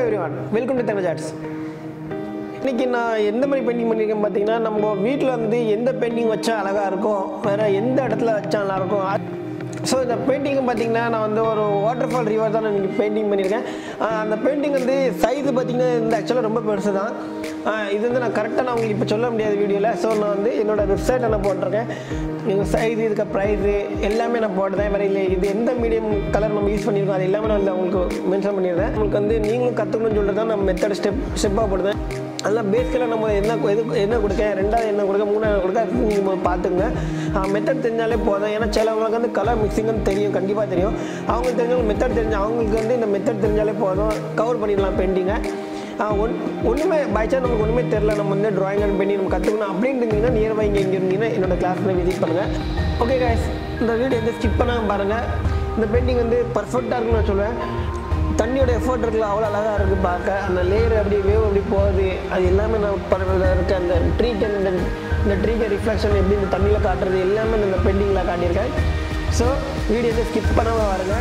everyone, welcome to thangarajarts. இன்னைக்கு நான் எந்த மாதிரி பெயிண்டிங் பண்ணியிருக்கேன் பார்த்தீங்கன்னா, நம்ம வீட்டில் வந்து எந்த பெயிண்டிங் வச்சா அழகாக இருக்கும், வேறு எந்த இடத்துல வச்சா நல்லாயிருக்கும். ஸோ இந்த பெயிண்டிங்கை பார்த்தீங்கன்னா நான் வந்து ஒரு வாட்டர்ஃபால் ரிவர் தான் நான் பெயிண்டிங் பண்ணியிருக்கேன். அந்த பெயிண்டிங் வந்து சைஸு பார்த்தீங்கன்னா இந்த ஆக்சுவலாக ரொம்ப பெருசு தான். இது வந்து நான் கரெக்டாக நான் உங்களுக்கு இப்போ சொல்ல முடியாது வீடியோவில். ஸோ நான் வந்து என்னோடய வெப்சைட்டில் நான் போட்டிருக்கேன். நீங்கள் சைஸு, இதுக்கு ப்ரைஸு எல்லாமே நான் போட்டுறேன். வேறு இல்லை இது எந்த மீடியம் கலர் நம்ம யூஸ் பண்ணியிருக்கோம் அது எல்லாமே நான் உங்களுக்கு மென்ஷன் பண்ணியிருந்தேன். உங்களுக்கு வந்து நீங்களும் கற்றுக்கணும்னு சொல்லிட்டு தான் நான் மெத்தட் ஸ்டெப்பாக போடுறேன். அதெல்லாம் பேஸ்க்கெல்லாம் நம்ம என்ன கொடுக்கேன், ரெண்டாவது என்ன கொடுக்க, மூணாவது கொடுக்க, அது நீங்கள் பார்த்துங்க. மெத்தட் தெரிஞ்சாலே போதும். ஏன்னா சிலவங்களுக்கு வந்து கலர் மிக்சிங்னு தெரியும், கண்டிப்பாக தெரியும். அவங்களுக்கு தெரிஞ்சவங்க மெத்தட் தெரிஞ்சு அவங்களுக்கு வந்து இந்த மெத்தட் தெரிஞ்சாலே போதும், கவர் பண்ணிடலாம் பெயிண்டிங்கை. ஒன்றுமே பைச்சான்ஸ் நமக்கு ஒன்றுமே தெரில, நம்ம வந்து ட்ராயிங் அண்ட் பெயிண்டிங் நம்ம கற்றுக்கணும் அப்படின்னு இருந்தீங்கன்னா நியர்பை இங்கே இருந்தீங்கன்னா என்னோடய கிளாஸில் விசிட் பண்ணுங்கள். ஓகே கைஸ், இந்த வீடியோ எந்த ஸ்கிப் பண்ணாமல் பாருங்கள். இந்த பெயிண்டிங் வந்து பர்ஃபெக்டாக இருக்குன்னு நான் சொல்லுவேன். தண்ணியோட எஃபர்ட் இருக்குல்ல, அவ்வளோ அழகாக இருக்குது பார்க்க. அந்த லேயர் அப்படி வேவ் அப்படி போகுது, அது எல்லாமே நான் பரவாயில்ல இருக்குது. அந்த ட்ரீக்கு இந்த ட்ரீக்கு ரிஃப்ளெக்ஷன் எப்படி இந்த தண்ணியில் காட்டுறது எல்லாமே இந்த பெயிண்டிங்கில் காட்டியிருக்கேன். ஸோ வீடியோஸை ஸ்கிப் பண்ணாமல் பாருங்க.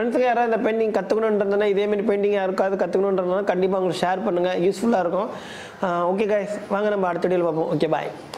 ஃப்ரெண்ட்ஸுக்கு யாராவது இந்த பெயிண்டிங் கற்றுக்கணுன்றதுனா இதேமாரி பெயிண்டிங் யாருக்காவது கற்றுக்கணுன்றதுனா கண்டிப்பாக உங்களுக்கு ஷேர் பண்ணுங்கள், யூஸ்ஃபுல்லாக இருக்கும். ஓகே கைஸ், வாங்க நம்ம அடுத்த வீடியோவில் பார்ப்போம். ஓகே பாய்.